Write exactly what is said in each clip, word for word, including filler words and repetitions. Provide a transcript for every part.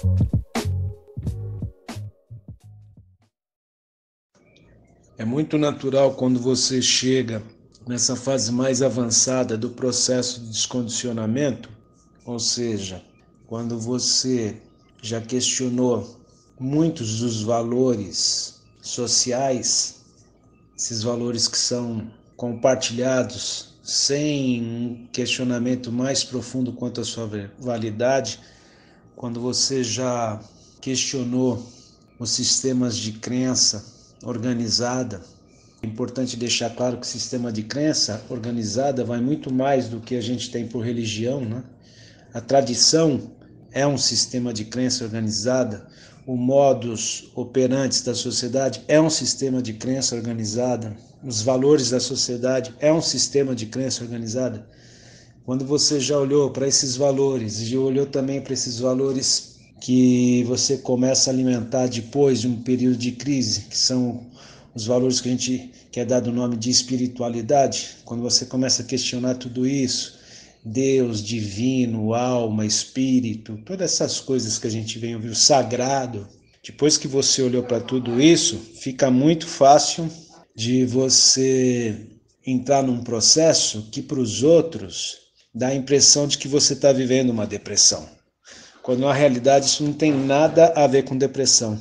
É muito natural quando você chega nessa fase mais avançada do processo de descondicionamento, ou seja, quando você já questionou muitos dos valores sociais, esses valores que são compartilhados sem um questionamento mais profundo quanto à sua validade, quando você já questionou os sistemas de crença organizada. É importante deixar claro que o sistema de crença organizada vai muito mais do que a gente tem por religião, né? A tradição é um sistema de crença organizada, o modus operandi da sociedade é um sistema de crença organizada, os valores da sociedade é um sistema de crença organizada. Quando você já olhou para esses valores e olhou também para esses valores que você começa a alimentar depois de um período de crise, que são os valores que a gente quer dar do nome de espiritualidade, quando você começa a questionar tudo isso, Deus, divino, alma, espírito, todas essas coisas que a gente vem ouvir, o sagrado, depois que você olhou para tudo isso, fica muito fácil de você entrar num processo que para os outros dá a impressão de que você está vivendo uma depressão, quando na realidade isso não tem nada a ver com depressão.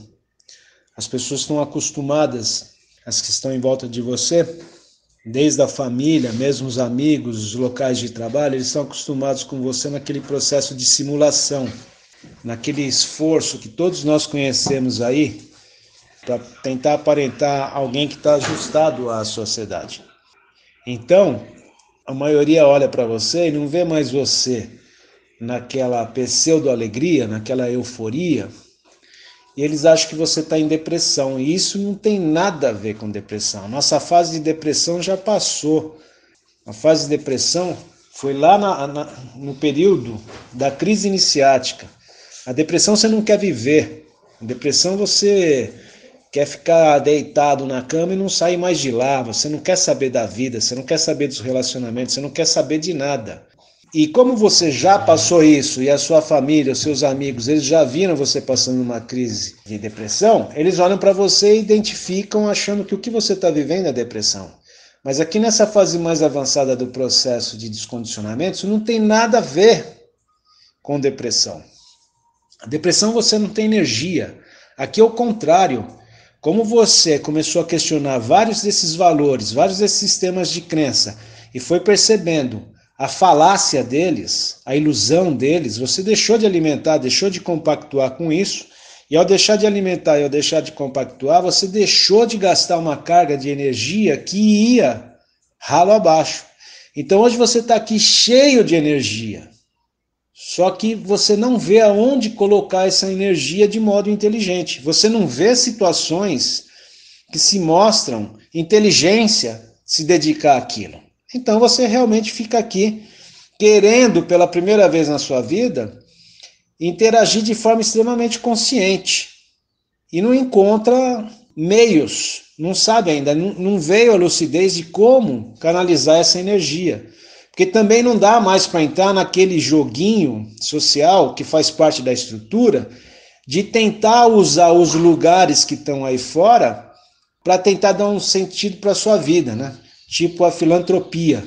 As pessoas estão acostumadas, as que estão em volta de você, desde a família, mesmo os amigos, os locais de trabalho, eles estão acostumados com você naquele processo de simulação, naquele esforço que todos nós conhecemos aí, para tentar aparentar alguém que está ajustado à sociedade. Então, a maioria olha para você e não vê mais você naquela pseudo-alegria, naquela euforia, e eles acham que você está em depressão, e isso não tem nada a ver com depressão. Nossa fase de depressão já passou. A fase de depressão foi lá na, na, no período da crise iniciática. A depressão você não quer viver. A depressão você quer ficar deitado na cama e não sair mais de lá. Você não quer saber da vida, você não quer saber dos relacionamentos, você não quer saber de nada. E como você já passou isso, e a sua família, os seus amigos, eles já viram você passando uma crise de depressão, eles olham para você e identificam achando que o que você está vivendo é depressão. Mas aqui nessa fase mais avançada do processo de descondicionamento, isso não tem nada a ver com depressão. A depressão você não tem energia. Aqui é o contrário. Como você começou a questionar vários desses valores, vários desses sistemas de crença, e foi percebendo a falácia deles, a ilusão deles, você deixou de alimentar, deixou de compactuar com isso, e ao deixar de alimentar e ao deixar de compactuar, você deixou de gastar uma carga de energia que ia ralo abaixo. Então hoje você está aqui cheio de energia, só que você não vê aonde colocar essa energia de modo inteligente. Você não vê situações que se mostram inteligência se dedicar àquilo. Então você realmente fica aqui querendo, pela primeira vez na sua vida, interagir de forma extremamente consciente. E não encontra meios, não sabe ainda, não, não veio a lucidez de como canalizar essa energia. Porque também não dá mais para entrar naquele joguinho social que faz parte da estrutura de tentar usar os lugares que estão aí fora para tentar dar um sentido para a sua vida, né? Tipo a filantropia,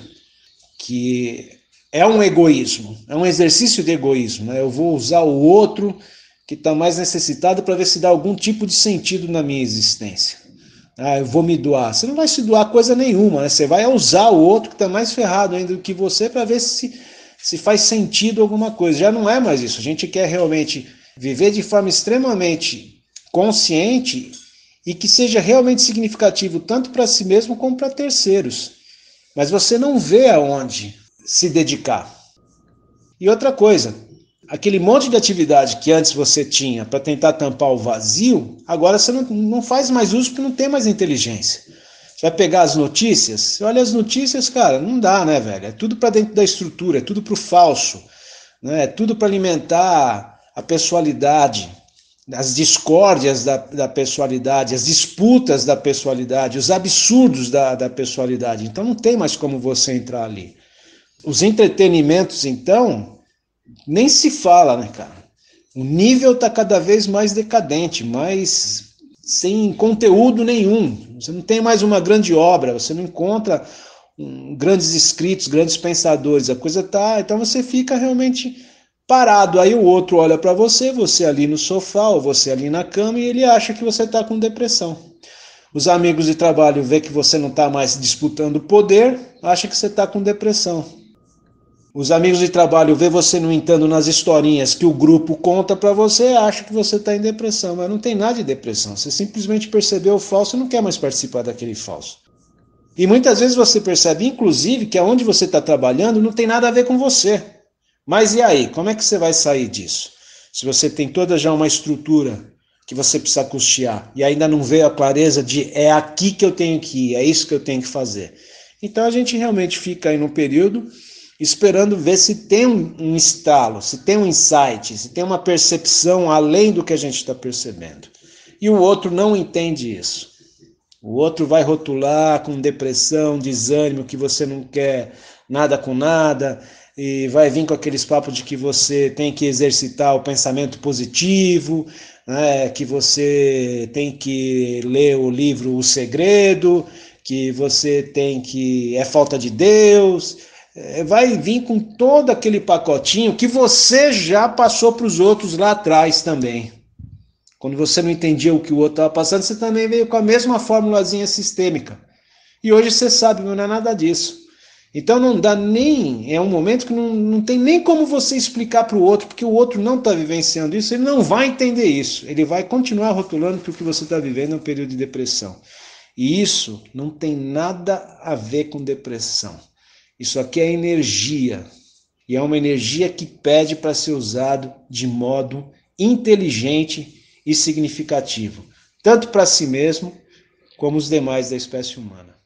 que é um egoísmo, é um exercício de egoísmo, né? Eu vou usar o outro que está mais necessitado para ver se dá algum tipo de sentido na minha existência. Ah, eu vou me doar. Você não vai se doar coisa nenhuma, né? Você vai usar o outro que está mais ferrado ainda do que você para ver se, se faz sentido alguma coisa. Já não é mais isso. A gente quer realmente viver de forma extremamente consciente e que seja realmente significativo tanto para si mesmo como para terceiros. Mas você não vê aonde se dedicar. E outra coisa, aquele monte de atividade que antes você tinha para tentar tampar o vazio, agora você não, não faz mais uso porque não tem mais inteligência. Você vai pegar as notícias, você olha as notícias, cara, não dá, né, velho? É tudo para dentro da estrutura, é tudo para o falso, né? É tudo para alimentar a pessoalidade, as discórdias da, da pessoalidade, as disputas da pessoalidade, os absurdos da, da pessoalidade. Então não tem mais como você entrar ali. Os entretenimentos, então, nem se fala, né, cara? O nível está cada vez mais decadente, mais sem conteúdo nenhum. Você não tem mais uma grande obra, você não encontra um, grandes escritos, grandes pensadores. A coisa tá, então você fica realmente parado. Aí o outro olha para você, você ali no sofá, ou você ali na cama, e ele acha que você está com depressão. Os amigos de trabalho vê que você não está mais disputando poder, acha que você está com depressão. Os amigos de trabalho vê você, no entanto, nas historinhas que o grupo conta para você, acha que você está em depressão, mas não tem nada de depressão. Você simplesmente percebeu o falso e não quer mais participar daquele falso. E muitas vezes você percebe, inclusive, que aonde você está trabalhando não tem nada a ver com você. Mas e aí? Como é que você vai sair disso? Se você tem toda já uma estrutura que você precisa custear e ainda não vê a clareza de é aqui que eu tenho que ir, é isso que eu tenho que fazer. Então a gente realmente fica aí num período esperando ver se tem um, um estalo, se tem um insight, se tem uma percepção além do que a gente está percebendo. E o outro não entende isso. O outro vai rotular com depressão, desânimo, que você não quer nada com nada, e vai vir com aqueles papos de que você tem que exercitar o pensamento positivo, né, que você tem que ler o livro O Segredo, que você tem que... é falta de Deus... vai vir com todo aquele pacotinho que você já passou para os outros lá atrás também. Quando você não entendia o que o outro estava passando, você também veio com a mesma formulazinha sistêmica. E hoje você sabe, não é nada disso. Então não dá nem... é um momento que não, não tem nem como você explicar para o outro, porque o outro não está vivenciando isso, ele não vai entender isso. Ele vai continuar rotulando que o que você está vivendo é um período de depressão. E isso não tem nada a ver com depressão. Isso aqui é energia, e é uma energia que pede para ser usado de modo inteligente e significativo, tanto para si mesmo como os demais da espécie humana.